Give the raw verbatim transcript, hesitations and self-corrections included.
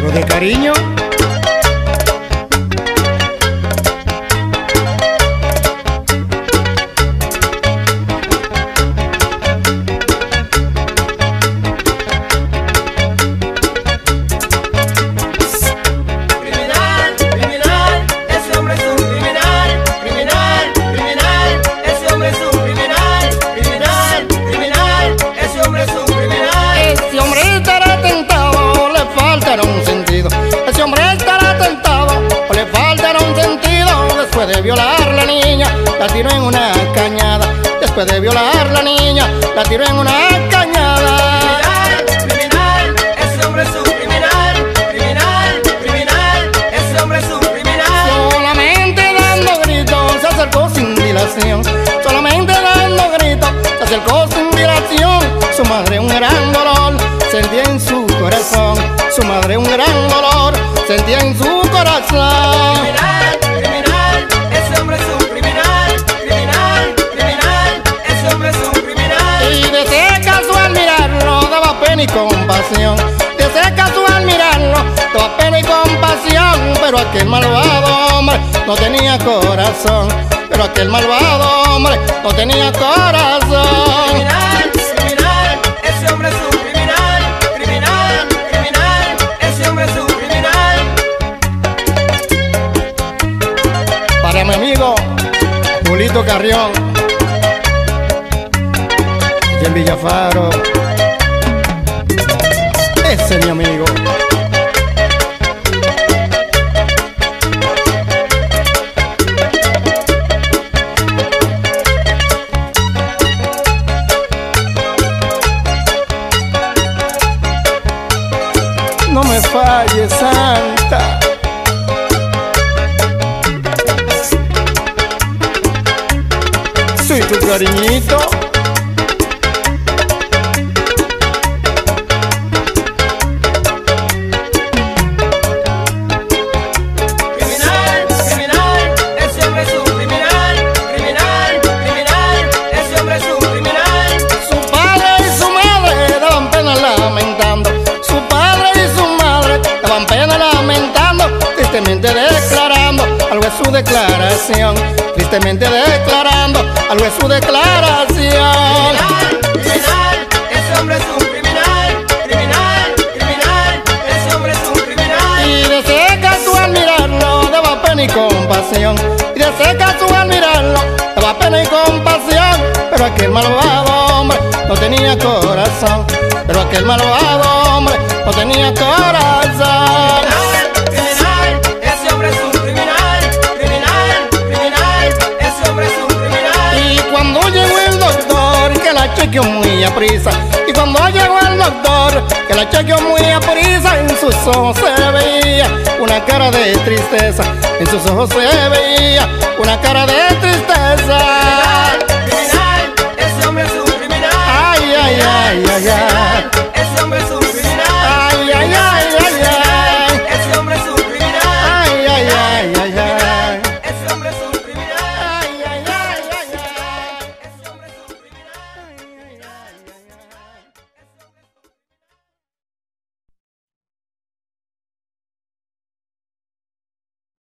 algo de cariño. De violar la niña, la tiró en una cañada. Después de violar la niña, la tiró en una cañada. Criminal, criminal, ese hombre es un criminal. Criminal, criminal, ese hombre es un criminal. Solamente dando gritos se acercó sin dilación. Solamente dando gritos se acercó sin dilación. Su madre un gran dolor sentía en su corazón. Su madre un gran dolor sentía en su corazón. Criminal, criminal, ese hombre es un criminal. Criminal, criminal, ese hombre es un criminal. Y de ese caso al mirarlo daba pena y compasión. De ese caso al mirarlo daba pena y compasión. Pero aquel malvado hombre no tenía corazón. Pero aquel malvado hombre no tenía corazón. Criminal, criminal, ese hombre es un criminal. Criminal, criminal, ese hombre es un criminal. Para mi amigo Julito Carrión y en Villafaro, ese es mi amigo. No me falles, Santa. Soy tu cariñito. Criminal, criminal, ese hombre es un criminal. Criminal, criminal, ese hombre es un criminal. Su padre y su madre daban pena lamentando. Su padre y su madre daban pena lamentando. Tristemente declarando algo es su declaración. Tristemente declarando algo es su declaración. Criminal, criminal, ese hombre es un criminal. Criminal, criminal, ese hombre es un criminal. Y de ese caso al mirarlo daba pena y compasión. Y de ese caso al mirarlo daba pena y compasión. Pero aquel malvado hombre no tenía corazón. Pero aquel malvado hombre no tenía corazón. Criminal, ese hombre es un criminal. Criminal, criminal, ese hombre es un criminal. Y cuando llegó el doctor que la chequeó muy aprisa. Y cuando llegó el doctor que la chequeó muy aprisa, en sus ojos se veía una cara de tristeza. En sus ojos se veía una cara de tristeza. Criminal, criminal, ese hombre es un criminal. Ay, ay, ay, ay, ay.